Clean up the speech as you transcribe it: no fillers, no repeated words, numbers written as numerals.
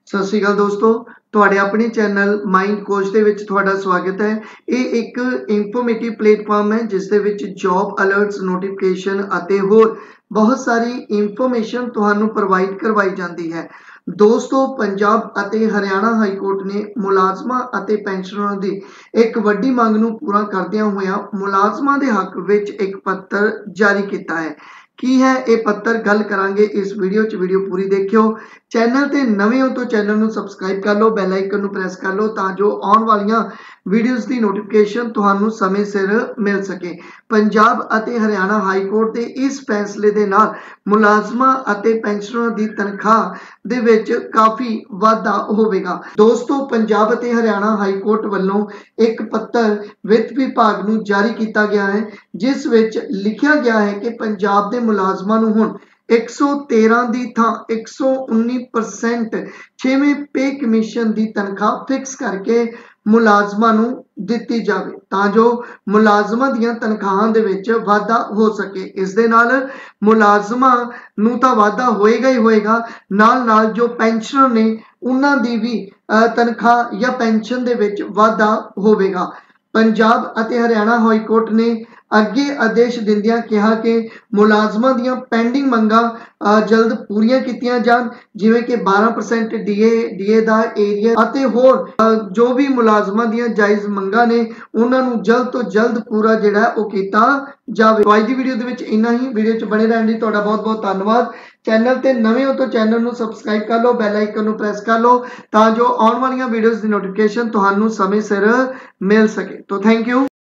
ਸਤਿ ਸ਼੍ਰੀ ਅਕਾਲ ਦੋਸਤੋ, ਤੁਹਾਡੇ ਆਪਣੇ ਚੈਨਲ ਮਾਈਂਡ ਕੋਚ ਦੇ ਵਿੱਚ ਤੁਹਾਡਾ ਸਵਾਗਤ ਹੈ। ਇਹ ਇੱਕ ਇਨਫੋਰਮੇਟਿਵ ਪਲੇਟਫਾਰਮ ਹੈ ਜਿਸ ਦੇ ਵਿੱਚ ਜੌਬ ਅਲਰਟਸ, ਨੋਟੀਫਿਕੇਸ਼ਨ ਅਤੇ ਹੋਰ ਬਹੁਤ ਸਾਰੀ ਇਨਫੋਰਮੇਸ਼ਨ ਤੁਹਾਨੂੰ ਪ੍ਰੋਵਾਈਡ ਕਰਵਾਈ ਜਾਂਦੀ ਹੈ। ਦੋਸਤੋ, ਪੰਜਾਬ ਅਤੇ ਹਰਿਆਣਾ ਹਾਈ ਕੋਰਟ ਨੇ ਮੁਲਾਜ਼ਮਾਂ ਅਤੇ ਪੈਨਸ਼ਨਰਾਂ ਦੀ ਇੱਕ ਵੱਡੀ ਮੰਗ ਨੂੰ ਪੂਰਾ ਕਰਦਿਆਂ ਹੋਇਆਂ ਮੁਲਾਜ਼ਮਾਂ ਦੇ ਹੱਕ ਵਿੱਚ ਇੱਕ ਪੱਤਰ ਜਾਰੀ ਕੀਤਾ ਹੈ। ਕੀ ਹੈ ਇਹ ਪੱਤਰ, ਗੱਲ ਕਰਾਂਗੇ ਇਸ ਵੀਡੀਓ 'ਚ। ਵੀਡੀਓ ਪੂਰੀ ਦੇਖਿਓ। ਚੈਨਲ ਤੇ ਨਵੇਂ ਹੋ ਤਾਂ ਚੈਨਲ ਨੂੰ ਸਬਸਕ੍ਰਾਈਬ ਕਰ ਲਓ, ਬੈਲ ਆਈਕਨ ਨੂੰ ਪ੍ਰੈਸ ਕਰ ਲਓ ਤਾਂ ਜੋ ਆਉਣ ਵਾਲੀਆਂ ਵੀਡੀਓਜ਼ ਦੀ ਨੋਟੀਫਿਕੇਸ਼ਨ ਤੁਹਾਨੂੰ ਸਮੇਂ ਸਿਰ ਮਿਲ ਸਕੇ। ਪੰਜਾਬ ਅਤੇ ਹਰਿਆਣਾ ਹਾਈ ਕੋਰਟ ਦੇ ਇਸ ਫੈਸਲੇ ਦੇ ਨਾਲ ਮੁਲਾਜ਼ਮਾਂ ਅਤੇ ਪੈਨਸ਼ਨਰਾਂ ਦੀ ਤਨਖਾਹ ਦੇ ਵਿੱਚ ਕਾਫੀ ਵਾਧਾ ਹੋਵੇਗਾ। ਦੋਸਤੋ, ਪੰਜਾਬ ਅਤੇ ਹਰਿਆਣਾ ਹਾਈ ਕੋਰਟ ਵੱਲੋਂ ਇੱਕ ਪੱਤਰ ਵਿੱਤ ਵਿਭਾਗ ਨੂੰ ਜਾਰੀ ਕੀਤਾ ਗਿਆ ਹੈ, ਜਿਸ ਵਿੱਚ ਲਿਖਿਆ ਗਿਆ ਹੈ ਕਿ ਪੰਜਾਬ ਦੇ ਮੁਲਾਜ਼ਮਾਂ ਨੂੰ ਹੁਣ 113 ਦੀ ਥਾਂ 119% 6ਵੇਂ ਪੇ ਕਮਿਸ਼ਨ ਦੀ ਤਨਖਾਹ ਫਿਕਸ ਕਰਕੇ ਮੁਲਾਜ਼ਮਾਂ ਨੂੰ ਦਿੱਤੀ ਜਾਵੇ ਤਾਂ ਜੋ ਮੁਲਾਜ਼ਮਾਂ ਦੀਆਂ ਤਨਖਾਹਾਂ ਦੇ ਵਿੱਚ ਵਾਧਾ ਹੋ ਸਕੇ। ਇਸ ਦੇ ਨਾਲ ਮੁਲਾਜ਼ਮਾਂ ਨੂੰ ਤਾਂ ਵਾਧਾ ਹੋਏਗਾ ਹੀ ਹੋਏਗਾ, ਨਾਲ ਜੋ ਪੈਨਸ਼ਨਰ ਨੇ ਉਹਨਾਂ ਦੀ ਵੀ ਤਨਖਾਹ ਜਾਂ ਪੈਨਸ਼ਨ ਦੇ ਵਿੱਚ ਵਾਧਾ ਹੋਵੇਗਾ। ਪੰਜਾਬ ਅਤੇ ਹਰਿਆਣਾ ਹਾਈ ਕੋਰਟ ਨੇ ਅੱਗੇ ਆਦੇਸ਼ ਦਿੰਦਿਆਂ ਕਿਹਾ ਕਿ ਮੁਲਾਜ਼ਮਾਂ ਦੀਆਂ ਪੈਂਡਿੰਗ ਮੰਗਾਂ ਜਲਦ ਪੂਰੀਆਂ ਕੀਤੀਆਂ ਜਾਣ, ਜਿਵੇਂ ਕਿ 12% ਡੀਏ ਦਾ ਏਰੀਆ ਅਤੇ ਹੋਰ ਜੋ ਵੀ ਮੁਲਾਜ਼ਮਾਂ ਦੀਆਂ ਜਾਇਜ਼ ਮੰਗਾਂ ਨੇ ਉਹਨਾਂ ਨੂੰ ਜਲਦ ਤੋਂ ਜਲਦ ਪੂਰਾ ਜਿਹੜਾ ਉਹ ਕੀਤਾ ਜਾਵੇ। ਅੱਜ ਦੀ ਵੀਡੀਓ ਦੇ ਵਿੱਚ ਇੰਨਾ ਹੀ। ਵੀਡੀਓ 'ਚ ਬਣੇ ਰਹਿਣ ਲਈ ਤੁਹਾਡਾ ਬਹੁਤ ਬਹੁਤ ਧੰਨਵਾਦ। ਚੈਨਲ ਤੇ ਨਵੇਂ ਹੋ ਤਾਂ ਚੈਨਲ ਨੂੰ ਸਬਸਕ੍ਰਾਈਬ ਕਰ ਲਓ, ਬੈਲ ਆਈਕਨ ਨੂੰ ਪ੍ਰੈਸ ਕਰ ਲਓ ਤਾਂ ਜੋ ਆਉਣ ਵਾਲੀਆਂ ਵੀਡੀਓਜ਼ ਦੀ ਨੋਟੀਫਿਕੇਸ਼ਨ ਤੁਹਾਨੂੰ ਸਮੇਂ ਸਿਰ ਮਿਲ ਸਕੇ। ਤਾਂ ਥੈਂਕ ਯੂ।